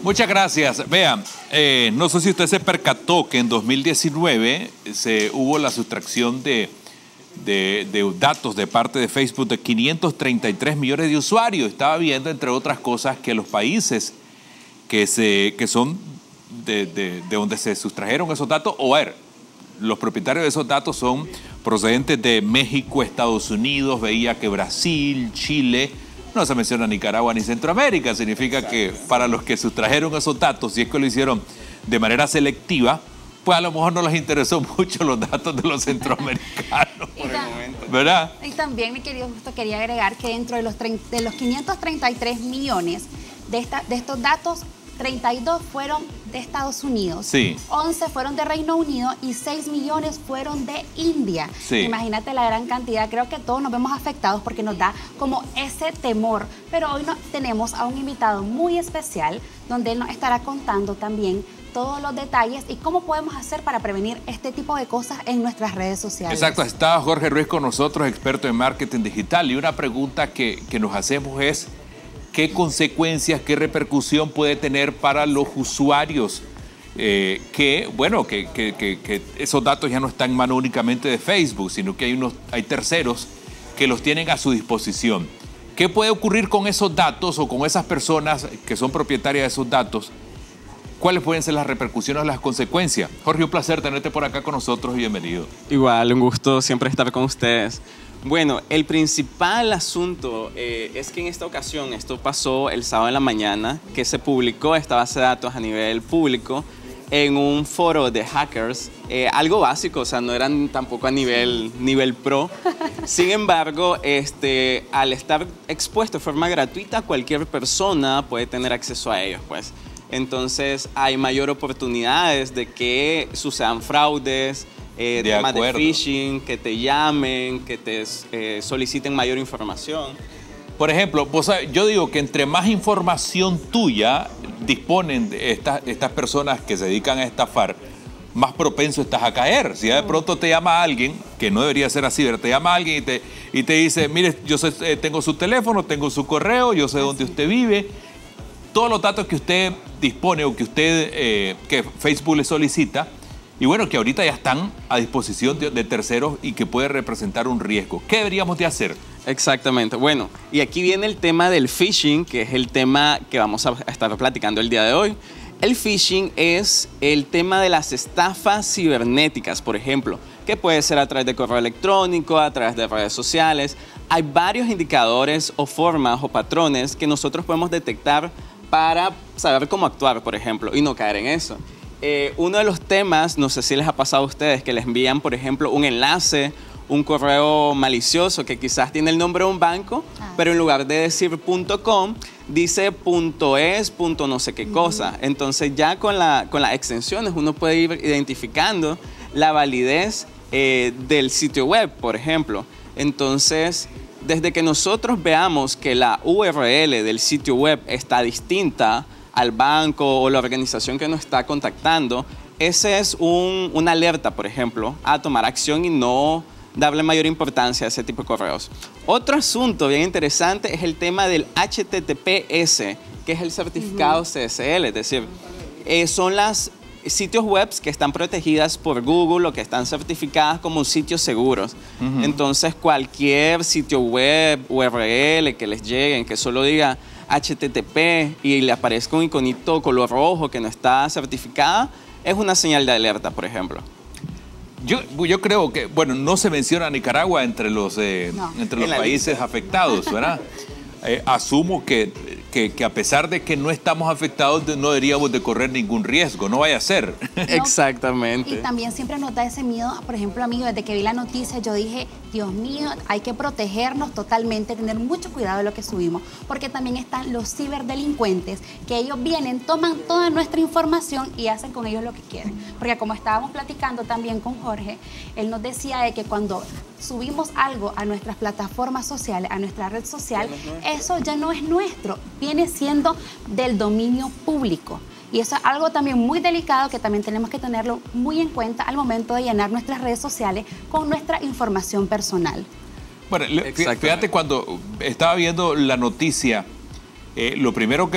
Muchas gracias. Vean, no sé si usted se percató que en 2019 hubo la sustracción de datos de parte de Facebook de 533 millones de usuarios. Estaba viendo, entre otras cosas, que los países que son de donde se sustrajeron esos datos, los propietarios de esos datos son procedentes de México, Estados Unidos, veía que Brasil, Chile, no se menciona Nicaragua ni Centroamérica. Significa que para los que sustrajeron esos datos, si es que lo hicieron de manera selectiva, pues a lo mejor no les interesó mucho los datos de los centroamericanos, ¿verdad? Y también, mi querido Justo, quería agregar que dentro de los 533 millones de estos datos, 32 fueron de Estados Unidos, sí. 11 fueron de Reino Unido y 6 millones fueron de India. Sí. Imagínate la gran cantidad. Creo que todos nos vemos afectados porque nos da como ese temor. Pero hoy tenemos a un invitado muy especial donde él nos estará contando también todos los detalles y cómo podemos hacer para prevenir este tipo de cosas en nuestras redes sociales. Exacto, está Jorge Ruiz con nosotros, experto en marketing digital. Y una pregunta que nos hacemos es: ¿qué consecuencias, qué repercusión puede tener para los usuarios? Que esos datos ya no están en mano únicamente de Facebook, sino que hay terceros que los tienen a su disposición. ¿Qué puede ocurrir con esos datos o con esas personas que son propietarias de esos datos? ¿Cuáles pueden ser las repercusiones o las consecuencias? Jorge, un placer tenerte por acá con nosotros y bienvenido. Igual, un gusto siempre estar con ustedes. Bueno, el principal asunto es que en esta ocasión, esto pasó el sábado en la mañana, que se publicó esta base de datos a nivel público en un foro de hackers, algo básico, o sea, no eran tampoco a nivel pro. Sin embargo, al estar expuesto de forma gratuita, cualquier persona puede tener acceso a ellos, pues. Entonces, hay mayor oportunidades de que sucedan fraudes, temas de phishing, que te llamen, que te soliciten mayor información. Por ejemplo, yo digo que entre más información tuya disponen de estas personas que se dedican a estafar, más propenso estás a caer. Si de pronto te llama alguien, que no debería ser así, pero te llama alguien y te dice: mire, yo tengo su teléfono, tengo su correo, yo sé dónde usted vive, todos los datos que usted dispone o que Facebook le solicita, y bueno, que ahorita ya están a disposición de terceros y que puede representar un riesgo. ¿Qué deberíamos de hacer? Exactamente. Bueno, y aquí viene el tema del phishing, que es el tema que vamos a estar platicando el día de hoy. El phishing es el tema de las estafas cibernéticas, por ejemplo, que puede ser a través de correo electrónico, a través de redes sociales. Hay varios indicadores o formas o patrones que nosotros podemos detectar para saber cómo actuar, por ejemplo, y no caer en eso. Uno de los temas, no sé si les ha pasado a ustedes, que les envían, por ejemplo, un enlace, un correo malicioso que quizás tiene el nombre de un banco, pero en lugar de decir .com, dice .es, no sé qué cosa. Entonces ya con las extensiones uno puede ir identificando la validez del sitio web, por ejemplo. Entonces, desde que nosotros veamos que la URL del sitio web está distinta al banco o la organización que nos está contactando, ese es una alerta, por ejemplo, a tomar acción y no darle mayor importancia a ese tipo de correos. Otro asunto bien interesante es el tema del HTTPS, que es el certificado CSL, es decir, son las sitios web que están protegidas por Google o que están certificadas como sitios seguros. Entonces, cualquier sitio web, URL que les lleguen, que solo diga HTTP y le aparezca un iconito color rojo que no está certificada, es una señal de alerta, por ejemplo. Yo creo que, bueno, no se menciona Nicaragua entre los países afectados, ¿verdad? Asumo que a pesar de que no estamos afectados, no deberíamos de correr ningún riesgo, no vaya a ser. Exactamente. Y también siempre nos da ese miedo, por ejemplo, amigo, desde que vi la noticia, yo dije, Dios mío, hay que protegernos totalmente, tener mucho cuidado de lo que subimos, porque también están los ciberdelincuentes, que ellos vienen, toman toda nuestra información y hacen con ellos lo que quieren. Porque como estábamos platicando también con Jorge, él nos decía de que cuando subimos algo a nuestras plataformas sociales, a nuestra red social, eso ya no es nuestro, viene siendo del dominio público. Y eso es algo también muy delicado que también tenemos que tenerlo muy en cuenta al momento de llenar nuestras redes sociales con nuestra información personal. Bueno, fíjate, cuando estaba viendo la noticia, lo primero que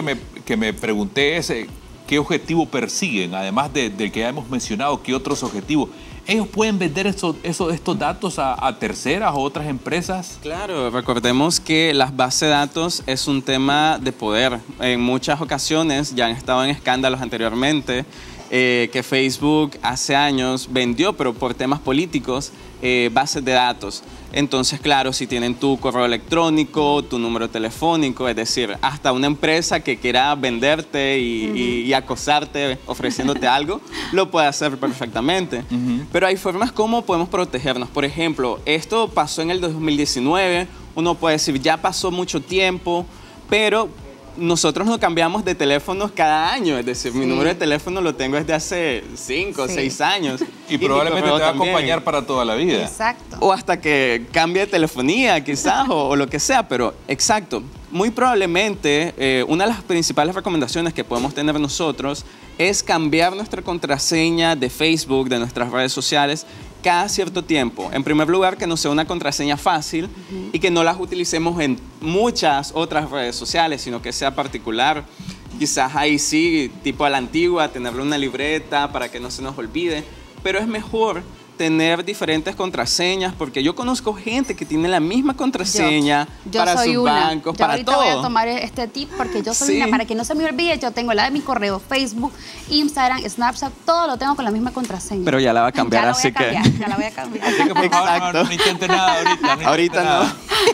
que me pregunté es qué objetivo persiguen, además del que ya hemos mencionado, qué otros objetivos. ¿Ellos pueden vender estos datos a terceras o otras empresas? Claro, recordemos que las bases de datos es un tema de poder. En muchas ocasiones ya han estado en escándalos anteriormente, que Facebook hace años vendió, pero por temas políticos, bases de datos. Entonces, claro, si tienen tu correo electrónico, tu número telefónico, es decir, hasta una empresa que quiera venderte y acosarte ofreciéndote algo, lo puede hacer perfectamente. Pero hay formas como podemos protegernos. Por ejemplo, esto pasó en el 2019, uno puede decir, ya pasó mucho tiempo, pero nosotros nos cambiamos de teléfonos cada año, es decir, mi número de teléfono lo tengo desde hace 5 o 6 años. Y probablemente te va a acompañar para toda la vida. Exacto. O hasta que cambie de telefonía, quizás, o lo que sea, pero exacto. Muy probablemente, una de las principales recomendaciones que podemos tener nosotros es cambiar nuestra contraseña de Facebook, de nuestras redes sociales, cada cierto tiempo. En primer lugar, que no sea una contraseña fácil y que no las utilicemos en muchas otras redes sociales, sino que sea particular. Quizás ahí sí, tipo a la antigua, tenerle una libreta para que no se nos olvide, pero es mejor tener diferentes contraseñas, porque yo conozco gente que tiene la misma contraseña para sus bancos, para todo. Ahorita voy a tomar este tip porque yo soy una, para que no se me olvide, yo tengo la de mi correo, Facebook, Instagram, Snapchat, todo lo tengo con la misma contraseña. Pero ya la va a cambiar, así que... Ya la voy a cambiar. Así que por favor, no intente nada ahorita. Ahorita no.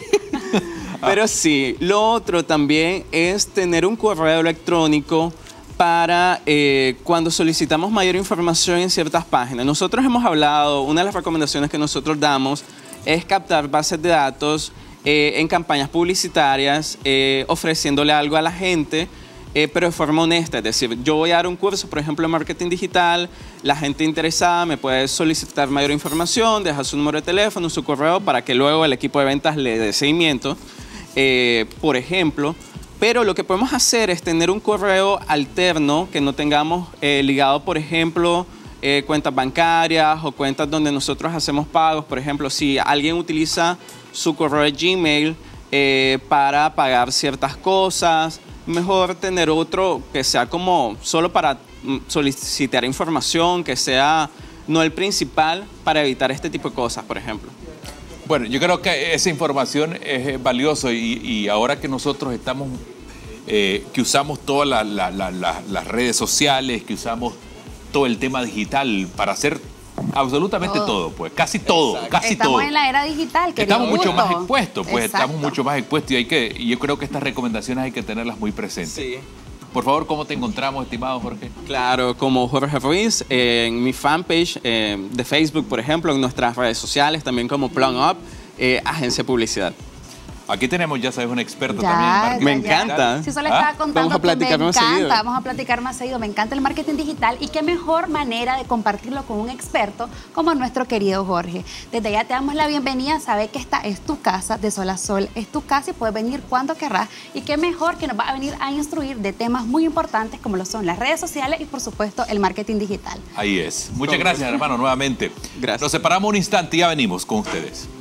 Pero sí, lo otro también es tener un correo electrónico para cuando solicitamos mayor información en ciertas páginas. Nosotros hemos hablado, una de las recomendaciones que nosotros damos es captar bases de datos en campañas publicitarias, ofreciéndole algo a la gente, pero de forma honesta. Es decir, yo voy a dar un curso, por ejemplo, en marketing digital, la gente interesada me puede solicitar mayor información, dejar su número de teléfono, su correo, para que luego el equipo de ventas le dé seguimiento, por ejemplo. Pero lo que podemos hacer es tener un correo alterno que no tengamos ligado, por ejemplo, cuentas bancarias o cuentas donde nosotros hacemos pagos. Por ejemplo, si alguien utiliza su correo de Gmail para pagar ciertas cosas, mejor tener otro que sea como solo para solicitar información, que sea no el principal, para evitar este tipo de cosas, por ejemplo. Bueno, yo creo que esa información es valiosa y ahora que nosotros estamos, que usamos todas las redes sociales, que usamos todo el tema digital para hacer absolutamente todo, pues casi todo, casi estamos todo. En la era digital, que estamos mucho más expuestos, pues exacto. Estamos mucho más expuestos y yo creo que estas recomendaciones hay que tenerlas muy presentes. Sí. Por favor, ¿cómo te encontramos, estimado Jorge? Claro, como Jorge Ruiz, en mi fanpage de Facebook, por ejemplo, en nuestras redes sociales, también como Plum Up, agencia de publicidad. Aquí tenemos, ya sabes, un experto Ya, también en marketing. Me encanta. Sí, solo estaba contando Vamos a platicar que me más encanta, seguido. vamos a platicar más seguido. Me encanta el marketing digital y qué mejor manera de compartirlo con un experto como nuestro querido Jorge. Desde ya te damos la bienvenida, sabe que esta es tu casa, de sol a sol, es tu casa y puedes venir cuando querrás. Y qué mejor que nos va a venir a instruir de temas muy importantes como lo son las redes sociales y por supuesto el marketing digital. Ahí es. Muchas gracias, hermano, nuevamente. Gracias. Nos separamos un instante y ya venimos con ustedes.